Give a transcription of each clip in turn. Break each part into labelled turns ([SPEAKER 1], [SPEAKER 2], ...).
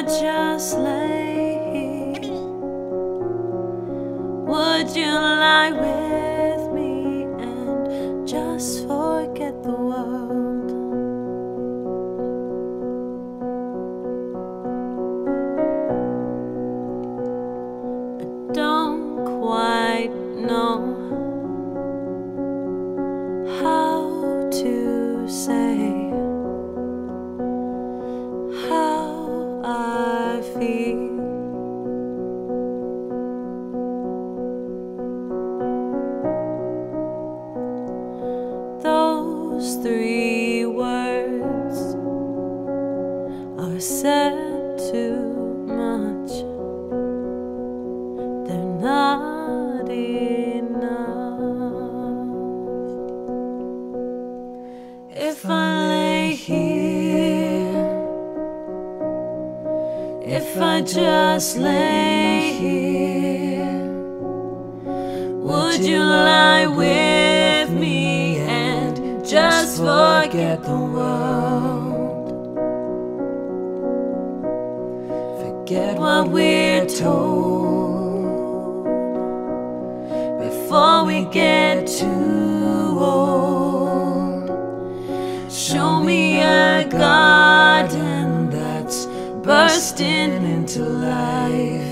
[SPEAKER 1] I just lay here, would you lie with me and just forget the world? I don't quite know how to say how I feel. Those three words are said too much. They're not enough. If I lay here, if I just lay here, would you lie with me and just forget the world? Forget what we're told before we get too old. Show me a garden that's bursting into life.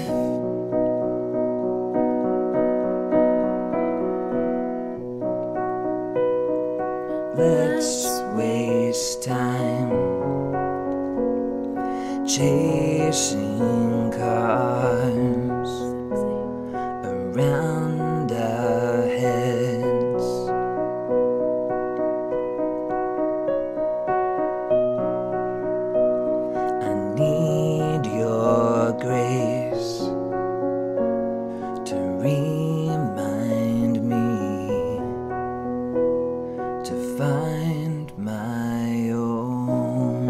[SPEAKER 1] Let's waste time chasing cars around our heads. I need your grace to remind me to find my own.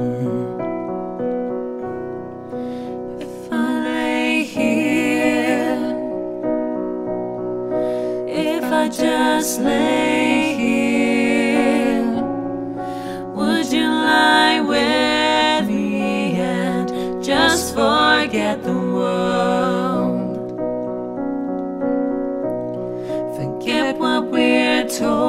[SPEAKER 1] If I lay here, if I just lay here, would you lie with me and just forget the world? Forget what we're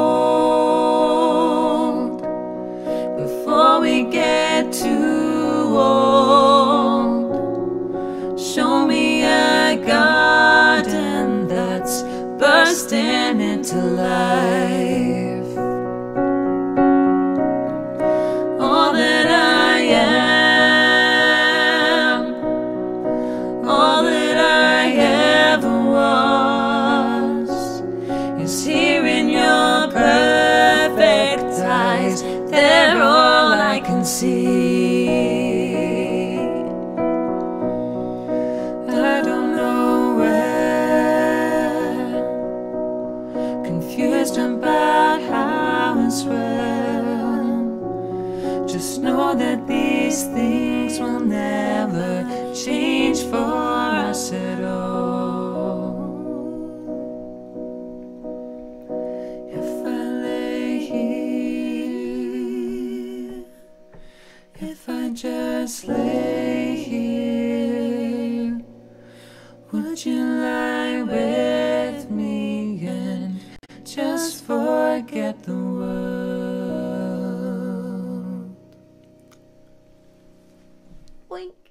[SPEAKER 1] told before we get too old. Show me a garden that's bursting into life. All that I am, all that I ever was, is here in your perfect eyes. They're all I can see. I don't know where, confused about how it's well. Just know that these things will never change for us at all. If I lay here, if I just lay here, would you lie with me and just forget the world? Wink.